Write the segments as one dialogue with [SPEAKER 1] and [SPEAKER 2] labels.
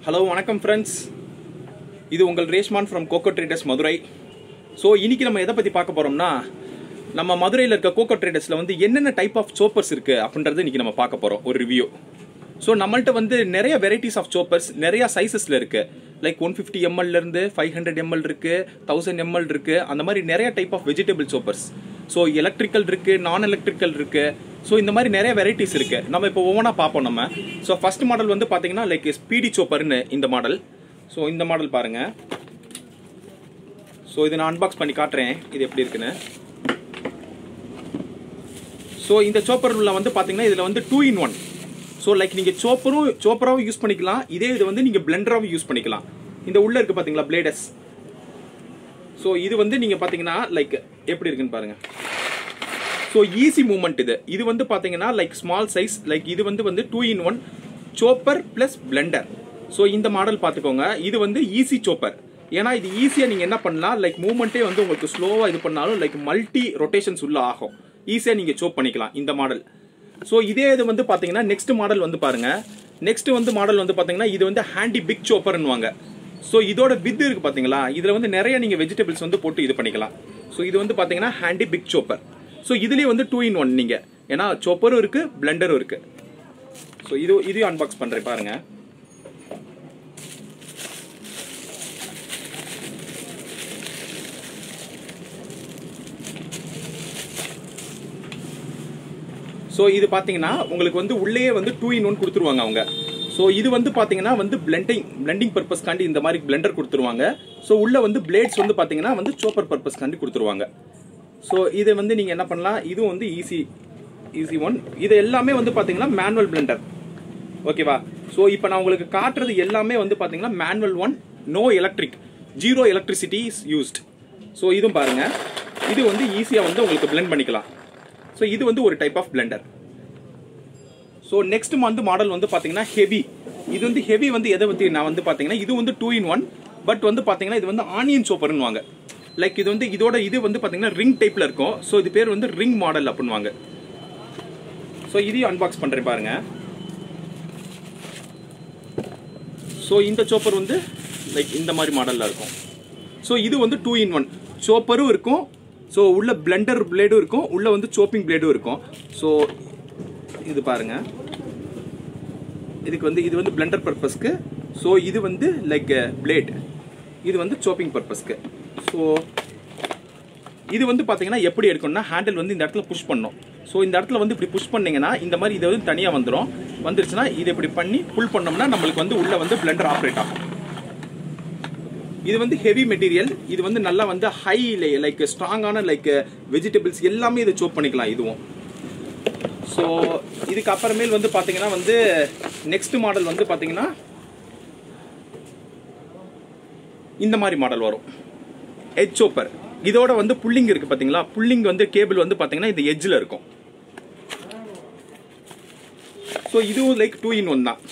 [SPEAKER 1] Hello, வணக்கம் friends. இது உங்கள் ரேஷ்மான் from KOKO Traders Madurai. So, இன்னைக்கு நம்ம எதை பத்தி பார்க்க போறோம்னா, நம்ம மதுரையில இருக்க KOKO Tradersல வந்து என்னென்ன டைப் ஆஃப் choppers இருக்கு அப்படின்றது இன்னைக்கு நம்ம பார்க்க போறோம் ஒரு ரிவ்யூ. So, நம்மள்ட்ட வந்து நிறைய varieties of choppers நிறைய sizesல இருக்கு. Like 150 ml ல இருந்து 500 ml இருக்கு, 1000 ml இருக்கு. அந்த மாதிரி நிறைய type of vegetable choppers. So, electrical இருக்கு, non electrical இருக்கு. So, இந்த மாதிரி நிறைய varieties இருக்கு. நம்ம இப்போ ஒவ்வொன்றா பார்ப்போம் நம்ம. So, first model வந்து பாத்தீங்கன்னா like speedy chopper ன்னு இந்த மாடல். So, இந்த மாடல் பாருங்க. So, இதை நான் unbox பண்ணி காட்டுறேன். இது எப்படி இருக்குன்னு. So, இந்த chopper உள்ள வந்து பாத்தீங்கன்னா இதுல வந்து 2 in 1. So, like நீங்க chopper-ஆவும் யூஸ் பண்ணிக்கலாம். இதே இது வந்து நீங்க blender-ஆவும் யூஸ் பண்ணிக்கலாம். இந்த உள்ள இருக்கு பாத்தீங்களா blades. So, இது வந்து நீங்க பாத்தீங்கன்னா like எப்படி இருக்குன்னு பாருங்க. So, easy movement இது. இது வந்து பாத்தீங்கன்னா like small size, like இது வந்து 2 in 1 chopper plus blender. So, இந்த மாடல் பாத்துக்கோங்க. இது வந்து easy chopper. ஏன்னா இது ஈஸியா நீங்க என்ன பண்ணலாம், like மூவ்மெண்ட்டே வந்து உங்களுக்கு ஸ்லோவா இது பண்ணாலும் like மல்டி ரொட்டேஷன்ஸ் உள்ள ஆகும். ஈஸியா நீங்க chop பண்ணிக்கலாம் இந்த மாடல். So, இதே இது வந்து பாத்தீங்கன்னா next மாடல் வந்து பாருங்க. next வந்து மாடல் வந்து பாத்தீங்கன்னா இது வந்து handy big chopper ன்னுவாங்க. So, இதோட width இருக்கு பாத்தீங்களா? இதுல வந்து நிறைய நீங்க vegetables வந்து போட்டு இது பண்ணிக்கலாம். So, இது வந்து பாத்தீங்கன்னா handy big chopper. So, இதுலயே வந்து 2 in 1 நீங்க. ஏன்னா chopper-ம் இருக்கு, blender-ம் இருக்கு. So, இது unbox பண்றேன் பாருங்க. So, இது பாத்தீங்கன்னா உங்களுக்கு வந்து உள்ளேயே வந்து 2 in 1 கொடுத்துருவாங்க அவங்க. So, இது வந்து பாத்தீங்கன்னா வந்து blending purpose காண்டி இந்த மாதிரி blender கொடுத்துருவாங்க. So, உள்ள வந்து blades வந்து பாத்தீங்கன்னா வந்து chopper purpose காண்டி கொடுத்துருவாங்க. So, இது வந்து நீங்க என்ன பண்ணலாம், இது வந்து ஈஸி ஒன். இது எல்லாமே வந்து பாத்தீங்கன்னா மேனுவல் பிளெண்டர். ஓகேவா? சோ இப்போ நான் உங்களுக்கு காட்டுறது எல்லாமே வந்து பாத்தீங்கன்னா manual one, no electric, zero electricity is used. So இதுவும் பாருங்க, இது வந்து ஈஸியா வந்து உங்களுக்கு பிளெண்ட் பண்ணிக்கலாம். சோ இது வந்து ஒரு type of blender. So next வந்து மாடல் வந்து பாத்தீங்கன்னா ஹெவி. இது வந்து ஹெவி வந்து எதை பத்தி நான் வந்து பாத்தீங்கன்னா இது வந்து 2 in 1, பட் வந்து பாத்தீங்கன்னா இது வந்து ஆனியன் சோப்பர்னுவாங்க. லைக் இது வந்து இதோட இது வந்து பாத்தீங்கன்னா ரிங் டைப்ல இருக்கும். சோ இது பேர் வந்து ரிங் மாடல் அப்படினுவாங்க. சோ இதையும் அன்பாக்ஸ் பண்றேன் பாருங்க. சோ இந்த சோப்பர் வந்து லைக் இந்த மாதிரி மாடல்ல இருக்கும். சோ இது வந்து 2 in 1 சோப்பரும் இருக்கும். சோ உள்ள பிளெண்டர் பிளேடும் இருக்கும், உள்ள வந்து சோப்பிங் பிளேடும் இருக்கும். சோ இது பாருங்க, இதுக்கு வந்து இது வந்து பிளெண்டர் பர்பஸ்க்கு. சோ இது வந்து லைக் பிளேட், இது வந்து சோப்பிங் பர்பஸ்க்கு. ஸோ இது வந்து பார்த்தீங்கன்னா எப்படி எடுக்கணும்னா ஹேண்டில் வந்து இந்த இடத்துல புஷ் பண்ணணும். ஸோ இந்த இடத்துல வந்து இப்படி புஷ் பண்ணீங்கன்னா இந்த மாதிரி இது வந்து தனியாக வந்துடும். வந்துருச்சுன்னா இது இப்படி பண்ணி புல் பண்ணோம்னா நம்மளுக்கு வந்து உள்ள வந்து பிளெண்டர் ஆப்ரேட் ஆகும். இது வந்து ஹெவி மெட்டீரியல். இது வந்து நல்லா வந்து ஹை லைக் ஸ்ட்ராங்கான லைக் வெஜிடபிள்ஸ் எல்லாமே இதை சோப் பண்ணிக்கலாம் இதுவும். ஸோ இதுக்கு அப்புறமேல் வந்து பார்த்தீங்கன்னா வந்து நெக்ஸ்ட் மாடல் வந்து பார்த்தீங்கன்னா இந்த மாதிரி மாடல் வரும், எட்ஜ் சோப்பர். இதோட வந்து புல்லிங் இருக்கு பாத்தீங்களா? புல்லிங் வந்து கேபிள் வந்து பாத்தீங்கன்னா இந்த எட்ஜ்ல இருக்கும். சோ இதுவும் லைக் 2 in 1 தான்.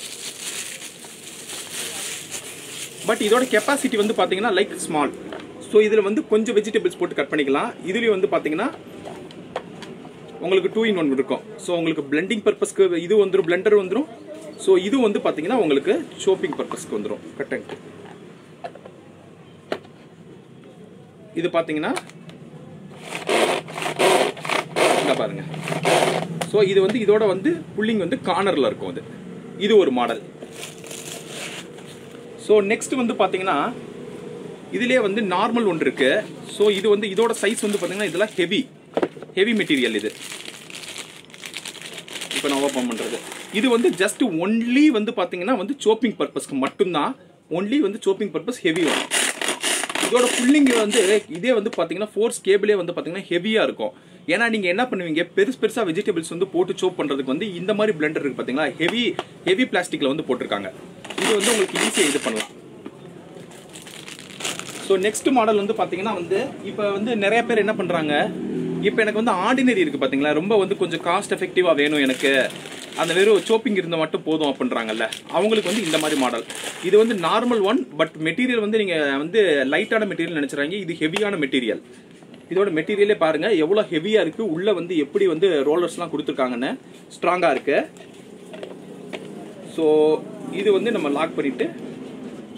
[SPEAKER 1] பட் இதோட கெப்பாசிட்டி வந்து பாத்தீங்கன்னா லைக் ஸ்மால். சோ இதுல வந்து கொஞ்சம் வெஜிடபிள்ஸ் போட்டு கட் பண்ணிக்கலாம். இதுலயும் வந்து பாத்தீங்கன்னா உங்களுக்கு 2 in 1 இருக்கும். சோ உங்களுக்கு பிளெண்டிங் பர்பஸ்க்கு இது வந்துரும், பிளெண்டர் வந்துரும். சோ இது வந்து பாத்தீங்கன்னா உங்களுக்கு ஷோப்பிங் பர்பஸ்க்கு வந்துரும். கரெக்ட். இது பாத்தீங்கன்னா இங்க பாருங்க. சோ இது வந்து இதோட வந்து புல்லிங் வந்து கார்னர்ல இருக்கும். இது ஒரு மாடல். சோ நெக்ஸ்ட் வந்து பாத்தீங்கன்னா இதுலயே வந்து நார்மல் ஒன்று இருக்கு. சோ இது வந்து இதோட சைஸ் வந்து பாத்தீங்கன்னா இதெல்லாம் ஹெவி மெட்டீரியல். இது இப்போ நான் ஓபன் பண்றது இது வந்து ஜஸ்ட் ஒன்லி வந்து பாத்தீங்கன்னா வந்து சோப்பிங் பர்பஸ்க்கு மட்டும்தான். ஒன்லி வந்து சோப்பிங் பர்பஸ் ஹெவி வரும். இதோட புல்லிங் வந்து இதே வந்து பாத்தீங்கன்னா ஃபோர்ஸ் கேபிளே வந்து பாத்தீங்கன்னா ஹெவியா இருக்கும். ஏன்னா நீங்க என்ன பண்ணுவீங்க, பெருசா வெஜிடபிள்ஸ் வந்து போட்டு சோப் பண்றதுக்கு வந்து இந்த மாதிரி பிளெண்டர் இருக்கு பாத்தீங்களா, ஹெவி பிளாஸ்டிக்ல வந்து போட்டிருக்காங்க. இது வந்து உங்களுக்கு ஈஸியா இது பண்ணலாம். ஸோ நெக்ஸ்ட் மாடல் வந்து பாத்தீங்கன்னா வந்து இப்போ வந்து நிறைய பேர் என்ன பண்றாங்க, இப்போ எனக்கு வந்து ஆர்டினரி இருக்கு பாத்தீங்களா, ரொம்ப வந்து கொஞ்சம் காஸ்ட் எஃபெக்டிவா வேணும் எனக்கு, அந்த வெறும் சோப்பிங் இருந்தால் மட்டும் போதும் அப்படின்றாங்கல்ல, அவங்களுக்கு வந்து இந்த மாதிரி மாடல். இது வந்து நார்மல் ஒன், பட் மெட்டீரியல் வந்து நீங்க வந்து லைட்டான மெட்டீரியல் நினைச்சுறாங்க, இது ஹெவியான மெட்டீரியல். இதோட மெட்டீரியலே பாருங்க எவ்வளவு ஹெவியா இருக்கு, உள்ள வந்து எப்படி வந்து ரோலர்ஸ்லாம் கொடுத்துருக்காங்கன்னு, ஸ்ட்ராங்கா இருக்கு. ஸோ இது வந்து நம்ம லாக் பண்ணிட்டு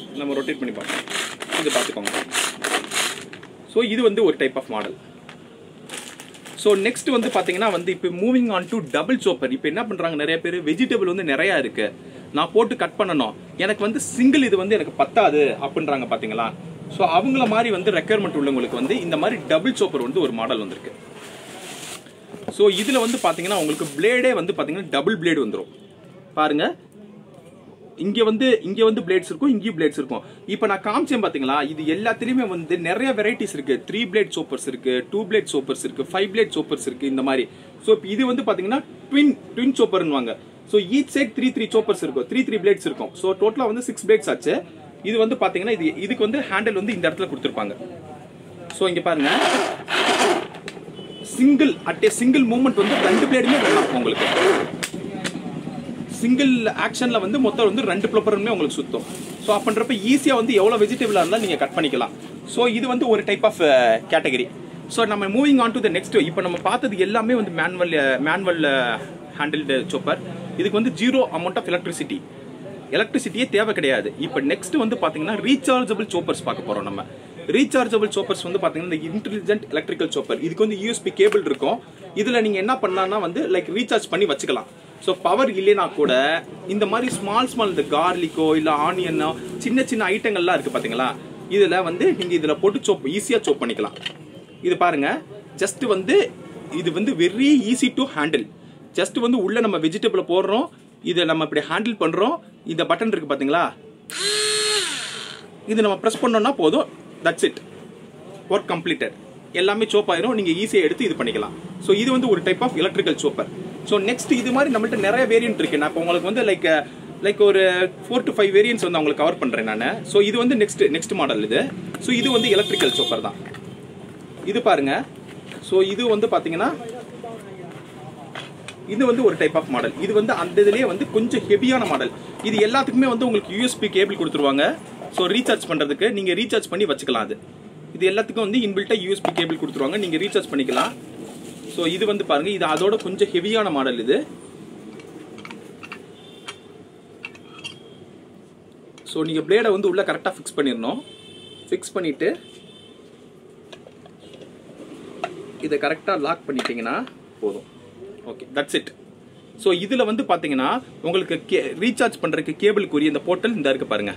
[SPEAKER 1] நம்ம ரொட்டேட் பண்ணி பார்க்கலாம். இது பார்த்துக்கோங்க. ஸோ இது வந்து ஒரு type of model. So next வந்து பார்த்தீங்கன்னா வந்து இப்போ moving on to double chopper. இப்போ என்ன பண்ணுறாங்க, நிறைய பேர் வெஜிடபிள் வந்து நிறையா இருக்கு, நான் போட்டு கட் பண்ணணும், எனக்கு வந்து சிங்கிள் இது வந்து எனக்கு பத்தாது அப்படின்றாங்க பார்த்தீங்களா. ஸோ அவங்கள மாதிரி வந்து ரெக்யர்மெண்ட் உள்ளவங்களுக்கு வந்து இந்த மாதிரி டபுள் சோப்பர் வந்து ஒரு மாடல் வந்திருக்கு. ஸோ இதில் வந்து பார்த்தீங்கன்னா உங்களுக்கு பிளேடே வந்து பார்த்தீங்கன்னா டபுள் பிளேடு வந்துடும். பாருங்க, இங்கே வந்து பிளேட்ஸ் இருக்கும், இங்கேயும் பிளேட்ஸ் இருக்கும். இப்போ நான் காமிச்சேன் பார்த்தீங்களா, இது எல்லாத்துலேயுமே வந்து நிறைய வெரைட்டிஸ் இருக்கு. 3 பிளேட் சோப்பர்ஸ் இருக்கு, 2 பிளேட் சோப்பர்ஸ் இருக்கு, 5 பிளேட் சோப்பர்ஸ் இருக்கு, இந்த மாதிரி. ஸோ இது வந்து பார்த்தீங்கன்னா ட்வின் சோப்பர்னுவாங்க. ஸோ ஈச் சைட் 3 சோப்பர்ஸ் இருக்கும், 3 பிளேட்ஸ் இருக்கும். ஸோ டோட்டலாக வந்து 6 பிளேட்ஸ் ஆச்சு. இது வந்து பார்த்தீங்கன்னா இதுக்கு வந்து ஹேண்டில் வந்து இந்த இடத்துல கொடுத்துருப்பாங்க. ஸோ இங்கே பாருங்க, சிங்கிள் மூவ்மெண்ட் வந்து 2 பிளேடுமே வரலாம் உங்களுக்கு. சிங்கிள் ஆக்ஷன்ல வந்து மொத்தம் வந்து 2 ப்ளப்பருமே உங்களுக்கு சுத்தம். ஸோ அப்படின்றப்ப ஈஸியாக வந்து எவ்வளோ வெஜிடபிளாக இருந்தாலும் நீங்கள் கட் பண்ணிக்கலாம். ஸோ இது வந்து ஒரு டைப் ஆஃப் கேட்டகரி. ஸோ நம்ம moving on to the next. இப்போ நம்ம பார்த்தது எல்லாமே வந்து மேனுவல் ஹேண்டில்டு சோப்பர். இதுக்கு வந்து 0 அமௌண்ட் ஆஃப் எலக்ட்ரிசிட்டியே தேவை கிடையாது. இப்போ நெக்ஸ்ட் வந்து பார்த்தீங்கன்னா ரீசார்ஜபிள் சோப்பர்ஸ் பார்க்க போகிறோம் நம்ம. ரீசார்ஜபிள் சோப்பர்ஸ் வந்து பார்த்தீங்கன்னா இந்த இன்டெலிஜென்ட் எலக்ட்ரிக்கல் சோப்பர். இதுக்கு வந்து யூஎஸ்பி கேபிள் இருக்கும். இதில் நீங்கள் என்ன பண்ணலாம்னா வந்து லைக் ரீசார்ஜ் பண்ணி வச்சுக்கலாம். ஸோ பவர் இல்லைனா கூட இந்த மாதிரி ஸ்மால் இந்த கார்லிக்கோ இல்லை ஆனியனோ சின்ன ஐட்டங்கள்லாம் இருக்குது பார்த்தீங்களா, இதில் வந்து நீங்கள் இதில் போட்டு ஈஸியாக சோப் பண்ணிக்கலாம். இது பாருங்க, ஜஸ்ட் வந்து இது வந்து very easy to handle. Just வந்து உள்ள நம்ம வெஜிடபிளை போடுறோம், இதை நம்ம இப்படி ஹேண்டில் பண்ணுறோம். இந்த பட்டன் இருக்குது பார்த்தீங்களா, இது நம்ம ப்ரெஸ் பண்ணோம்னா போதும். That's it, work completed. எல்லாமே சோப் ஆயிரும், நீங்கள் ஈஸியாக எடுத்து இது பண்ணிக்கலாம். ஸோ இது வந்து ஒரு type of electrical chopper. So next இது மாதிரி நம்மள்ட்ட நிறைய வேரியன்ட் இருக்கு. நான் இப்போ உங்களுக்கு வந்து லைக் ஒரு 4 to 5 வேரியன்ட்ஸ் வந்து உங்களுக்கு கவர் பண்ணுறேன் நான். ஸோ இது வந்து நெக்ஸ்ட் மாடல் இது. ஸோ இது வந்து எலக்ட்ரிக்கல் சோப்பர் தான். இது பாருங்க. ஸோ இது வந்து பார்த்தீங்கன்னா இது வந்து ஒரு டைப் ஆஃப் மாடல். இது வந்து அந்த இதுலேயே வந்து கொஞ்சம் ஹெவியான மாடல். இது எல்லாத்துக்குமே வந்து உங்களுக்கு யூஎஸ்பி கேபிள் கொடுத்துருவாங்க. ஸோ ரீசார்ஜ் பண்ணுறதுக்கு நீங்கள் ரீசார்ஜ் பண்ணி வச்சுக்கலாம். இது எல்லாத்துக்கும் வந்து இன்பில்ட்டாக யூஎஸ்பி கேபிள் கொடுத்துருவாங்க, நீங்கள் ரீசார்ஜ் பண்ணிக்கலாம். ஸோ இது வந்து பாருங்க, இது அதோட கொஞ்சம் ஹெவியான மாடல் இது. ஸோ நீங்கள் பிளேடை வந்து உள்ள கரெக்டாக ஃபிக்ஸ் பண்ணிடணும். ஃபிக்ஸ் பண்ணிட்டு இதை கரெக்டாக லாக் பண்ணிட்டீங்கன்னா போதும். Okay, that's it. ஸோ இதில் வந்து பார்த்தீங்கன்னா உங்களுக்கு ரீசார்ஜ் பண்ணுறதுக்கு கேபிளுக்குரிய இந்த போர்ட்டல் இந்த இருக்கு பாருங்க.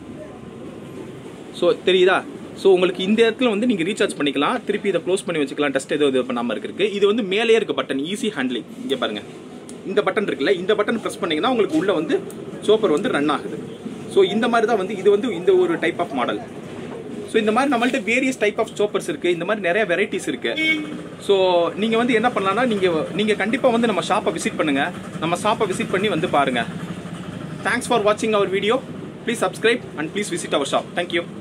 [SPEAKER 1] ஸோ தெரியுதா? ஸோ உங்களுக்கு இந்த இடத்துல வந்து நீங்கள் ரீசார்ஜ் பண்ணிக்கலாம், திருப்பி இதை க்ளோஸ் பண்ணி வச்சுக்கலாம். டஸ்ட் ஏதோ இது பண்ணாமல் இருக்கு. இது வந்து மேலேயே இருக்க பட்டன், ஈஸி ஹேண்ட்லிங். இங்கே பாருங்க, இந்த பட்டன் இருக்குல்ல, இந்த பட்டன் ப்ரெஸ் பண்ணீங்கன்னா உங்களுக்கு உள்ள வந்து சோப்பர் வந்து ரன் ஆகுது. ஸோ இந்த மாதிரி தான் வந்து இது வந்து இந்த ஒரு டைப் ஆஃப் மாடல். ஸோ இந்த மாதிரி நம்மள்ட்ட வேரியஸ் டைப் ஆஃப் சோப்பர்ஸ் இருக்கு. இந்த மாதிரி நிறைய வெரைட்டிஸ் இருக்கு. ஸோ நீங்கள் வந்து என்ன பண்ணலாம்னா நீங்கள் கண்டிப்பாக வந்து நம்ம ஷாப்பை விசிட் பண்ணுங்க. நம்ம ஷாப்பை விசிட் பண்ணி வந்து பாருங்க. தேங்க்ஸ் ஃபார் வாட்சிங் our video. Please subscribe and please visit our shop. Thank you.